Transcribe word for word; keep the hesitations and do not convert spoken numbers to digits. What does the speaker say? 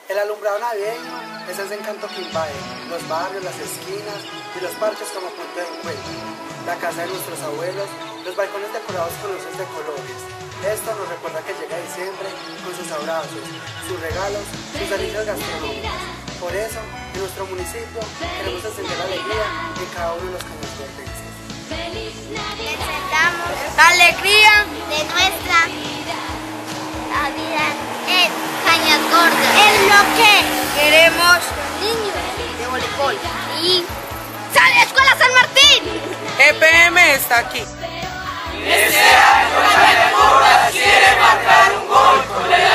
El alumbrado navideño es ese encanto que invade los barrios, las esquinas y los parques como punto de encuentro. La casa de nuestros abuelos, los balcones decorados con luces de colores. Esto nos recuerda que llega diciembre con sus abrazos, sus regalos, sus delicias gastronómicas. Por eso, en nuestro municipio queremos encender la alegría en cada uno de los cañascordenses. Encendamos la alegría de nuestra Navidad en Cañasgordo. Es lo que queremos niños de voleibol y ¡Sale Escuela San Martín! E P M está aquí. Este año Cañasgordo quiere marcar un gol con el